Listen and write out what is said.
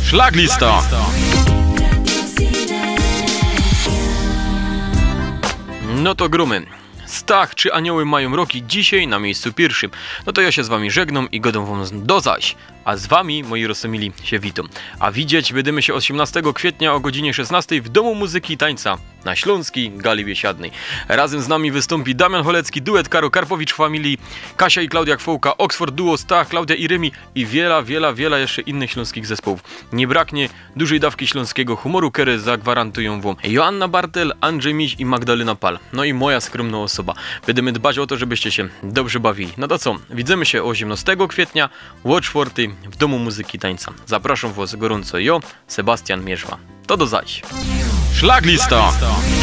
Szlaglista! No to grumy. Stach, czy anioły mają roki dzisiaj na miejscu pierwszym? No to ja się z wami żegnam i godą wam do zaś. A z wami, moi rosomili, się witam. A widzieć będziemy się 18 kwietnia o godzinie 16 w Domu Muzyki i Tańca na Śląskiej Gali Biesiadnej. Razem z nami wystąpi Damian Cholecki, duet Karo Karpowicz Family, Kasia i Klaudia Kwołka, Oxford Duo, Stach, Klaudia i Rymi i wiele jeszcze innych śląskich zespołów. Nie braknie dużej dawki śląskiego humoru, który zagwarantują wam Joanna Bartel, Andrzej Miś i Magdalena Pal. No i moja skromna osoba. Będziemy dbać o to, żebyście się dobrze bawili. No to co? Widzimy się 18 kwietnia, Watchworthy w Domu Muzyki i Tańca. Zapraszam was gorąco, Sebastian Mierzwa. To do zaś. Szlaglista!